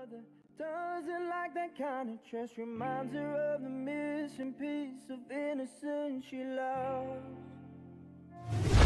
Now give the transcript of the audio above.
mother doesn't like that kind of dress. Reminds her of the missing piece of innocence she loves.